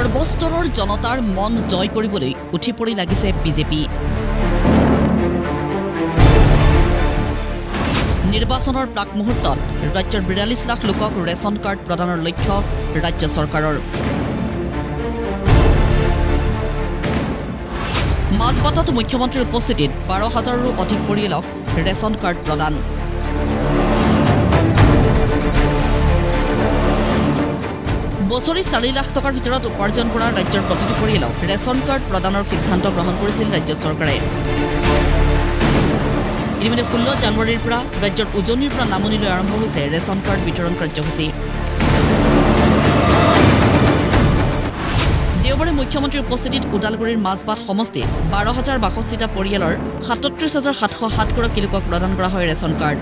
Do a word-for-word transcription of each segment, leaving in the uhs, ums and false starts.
সৰ্বস্তৰৰ জনতাৰ মন জয় কৰিবলৈ উঠি পৰি লাগিছে বিজেপি। নিৰ্বাচনৰ প্ৰাক মুহূৰ্তত ৰাজ্যৰ বিৰাল্লিছ লাখ লোকক ৰেচন কাৰ্ড প্ৰদানৰ লক্ষ্য ৰাজ্য চৰকাৰৰ। মাজবাটত মুখ্যমন্ত্ৰীৰ উপস্থিতিত বাৰ হাজাৰৰো অধিক পৰিয়ালক ৰেচন কাৰ্ড প্ৰদান। বছৰি চাৰি লাখ টকাৰ ভিতৰত উপাৰ্জন কৰা ৰাজ্যৰ প্ৰতিটো পৰিয়ালক ৰেচন কাৰ্ড প্ৰদানৰ সিদ্ধান্ত গ্ৰহণ কৰিছিল ৰাজ্য চৰকাৰে। ইতিমধ্যে ষোল্ল জানুৱাৰীৰ পৰা ৰাজ্যৰ উজনিৰ পৰা নামনিলৈ আৰম্ভ হৈছে ৰেচন কাৰ্ড বিতৰণ কাৰ্যসূচী। দেওবাৰে মুখ্যমন্ত্ৰীৰ উপস্থিতিত ওদালগুৰিৰ মাজবাট সমষ্টিত বাৰ হাজাৰ বাষষ্ঠিটা পৰিয়ালৰ সাতত্ৰিছ হাজাৰ সাতশ সাতগৰাকী লোকক প্ৰদান কৰা হয় ৰেচন কাৰ্ড।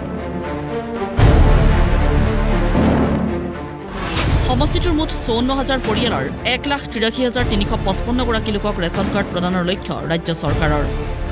সমষ্টিটোৰ মুঠ চৌৱন্ন হাজাৰ পৰিয়ালৰ এক লাখ তিৰাশী হাজাৰ তিনিশ পঁচপন্নগৰাকী লোকক ৰেচন কাৰ্ড প্ৰদানৰ লক্ষ্য ৰাজ্য চৰকাৰৰ।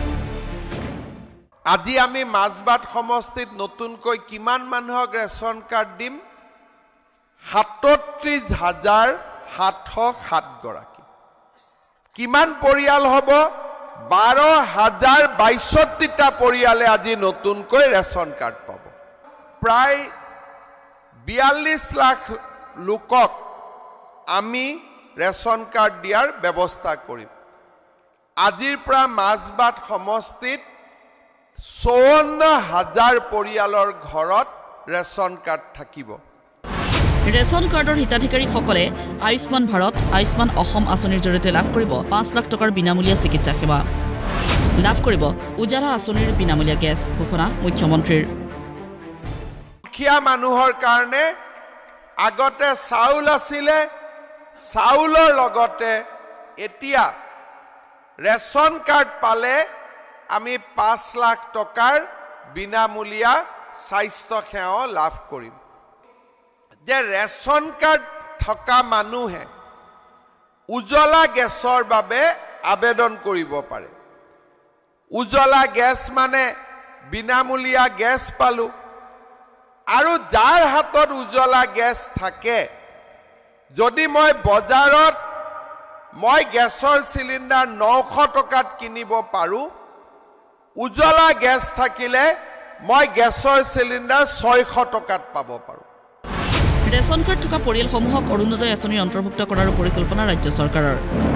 আজি আমি মাজবাট সমষ্টিত নতুনকৈ কিমান মানুহক ৰেচন কাৰ্ড দিম? সাতত্ৰিছ হাজাৰ সাতশ সাতগৰাকী। কিমান পৰিয়াল হ'ব? বাৰ হাজাৰ বাইছষ্ঠিটা পৰিয়ালে আজি নতুনকৈ ৰেচন কাৰ্ড পাব। প্ৰায় বিয়াল্লিছ লাখ লোকক আমি ৰেচন কাৰ্ড দিয়াৰ ব্যৱস্থা কৰিম। আজিৰ পৰা মাজবাট সমষ্টিত চৌৱন্ন হাজাৰ পৰিয়ালৰ ঘৰত ৰেচন কাৰ্ড থাকিব। ৰেচন কাৰ্ডৰ হিতাধিকাৰীসকলে আয়ুষ্মান ভাৰত, আয়ুষ্মান অসম আঁচনিৰ জৰিয়তে লাভ কৰিব পাঁচ লাখ টকাৰ বিনামূলীয়া চিকিৎসা সেৱা। লাভ কৰিব উজালা আঁচনিৰ বিনামূলীয়া গেছ। ঘোষণা মুখ্যমন্ত্ৰীৰ। দুখীয়া মানুহৰ কাৰণে আগতে চাউল আছিলে, চাউলৰ লগতে এতিয়া ৰেচন কাৰ্ড পালে আমি পাঁচ লাখ টকাৰ বিনামূলীয়া স্বাস্থ্য সেৱা লাভ কৰিম। যে ৰেচন কাৰ্ড থকা মানুহে উজলা গেছৰ বাবে আবেদন কৰিব পাৰে। উজলা গেছ মানে বিনামূলীয়া গেছ পালো। আৰু যাৰ হাতত উজলা গেছ থাকে, যদি মই বজাৰত মই গেছৰ চিলিণ্ডাৰ নশ টকাত কিনিব পাৰোঁ, উজলা গেছ থাকিলে মই গেছৰ চিলিণ্ডাৰ ছয়শ টকাত পাব পাৰোঁ। ৰেচন কাৰ্ড থকা পৰিয়ালসমূহক অৰুণোদয় আঁচনিৰ অন্তৰ্ভুক্ত কৰাৰ পৰিকল্পনা ৰাজ্য চৰকাৰৰ।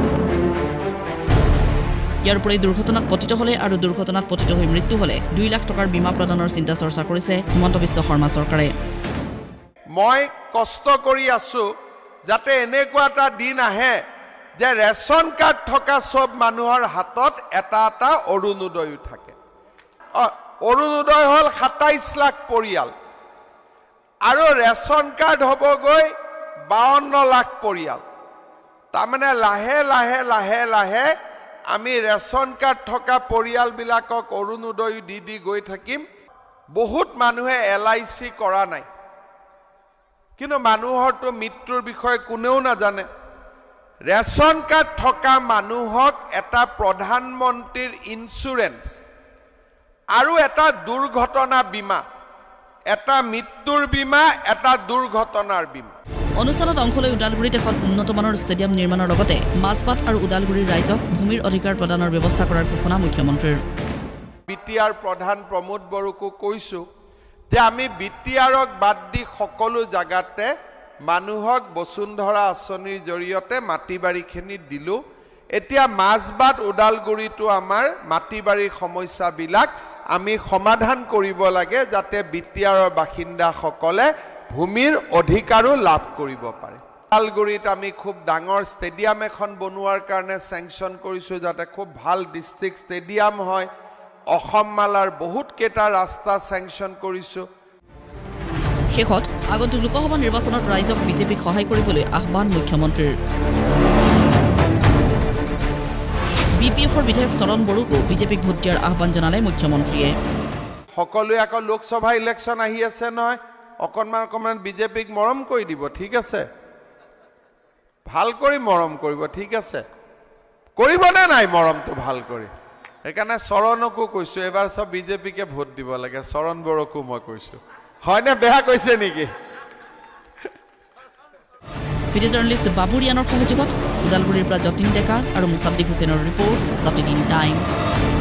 ইয়াৰ উপৰি দুৰ্ঘটনাত পতিত হলে আৰু দুৰ্ঘটনাত পতিত হৈ মৃত্যু হলে দুই লাখ টকাৰ বীমা প্ৰদানৰ চিন্তা চৰ্চা কৰিছে হিমন্ত বিশ্ব শৰ্মা চৰকাৰে। মই কষ্ট কৰি আছো যাতে এনেকুৱা এটা দিন আহে যে ৰেচন কাৰ্ড থকা সব মানুহৰ হাতত এটা এটা অৰুণোদয়ো থাকে। অৰুণোদয় হল সাতাইছ লাখ পৰিয়াল আৰু ৰেচন কাৰ্ড হ'বগৈ বাৱন্ন লাখ পৰিয়াল। তাৰমানে লাহে লাহে লাহে লাহে আমি ৰেচন কাৰ্ড থকা পৰিয়ালবিলাকক অৰুণোদয় দি দি গৈ থাকিম। বহুত মানুহে এল আই চি কৰা নাই, কিন্তু মানুহৰতো মৃত্যুৰ বিষয়ে কোনেও নাজানে। ৰেচন কাৰ্ড থকা মানুহক এটা প্ৰধানমন্ত্ৰীৰ ইঞ্চুৰেঞ্চ আৰু এটা দুৰ্ঘটনা বীমা, এটা মৃত্যুৰ বীমা, এটা দুৰ্ঘটনাৰ বীমা। অনুষ্ঠানত অংশ লৈ ওদালগুৰিত এখন উন্নতমানৰ ষ্টেডিয়াম নিৰ্মাণৰ লগতে মাজবাট আৰু ওদালগুৰিৰ ৰাইজক ভূমিৰ অধিকাৰ প্ৰদানৰ ব্যৱস্থা কৰাৰ ঘোষণা মুখ্যমন্ত্ৰীৰ। বি টি আৰ প্ৰধান প্ৰমোদ বড়োকো কৈছো যে আমি বি টি আৰক বাদ দি সকলো জাগাতে মানুহক বসুন্ধৰা আঁচনিৰ জৰিয়তে মাটি বাৰীখিনি দিলো। এতিয়া মাজবাট ওদালগুৰিটো আমাৰ মাটি বাৰীৰ সমস্যাবিলাক আমি সমাধান কৰিব লাগে যাতে বি টি আৰৰ বাসিন্দাসকলে ভূমিৰ অধিকাৰো লাভ কৰিব পাৰে। ওদালগুৰিত আমি খুব ডাঙৰ ষ্টেডিয়াম এখন বনোৱাৰ কাৰণে চেংচন কৰিছো যাতে খুব ভাল ডিষ্ট্ৰিক্ট ষ্টেডিয়াম হয়। অসম মালাৰ বহুত কেইটা ৰাস্তা চেংচন কৰিছো। শেষত আগন্তুক লোকসভা নিৰ্বাচনত ৰাইজক বিজেপিক সহায় কৰিবলৈ আহ্বান মুখ্যমন্ত্ৰীৰ। বি পি এফৰ বিধায়ক চৰণ বড়োকো বিজেপিক ভোট দিয়াৰ আহ্বান জনালে মুখ্যমন্ত্ৰীয়ে। সকলোৱে আকৌ লোকসভা ইলেকশ্যন আহি আছে নহয়, অকণমান অকণমান বিজেপিক মৰম কৰি দিব। ঠিক আছে, ভাল কৰি মৰম কৰিব। ঠিক আছে, কৰিবনে নাই মৰমটো ভাল কৰি? সেইকাৰণে চৰণকো কৈছো এবাৰ সব বিজেপিকে ভোট দিব লাগে। চৰণ বড়োকো মই কৈছো। হয়নে বেয়া কৈছে নেকি? ভিডিঅ' জাৰ্নেলিষ্ট বাবুৰিয়ানৰ সহযোগত ওদালগুৰিৰ পৰা যতীন ডেকা আৰু মুছাদ্দিক হুছেইনৰ ৰিপৰ্ট প্ৰতিদিন টাইম।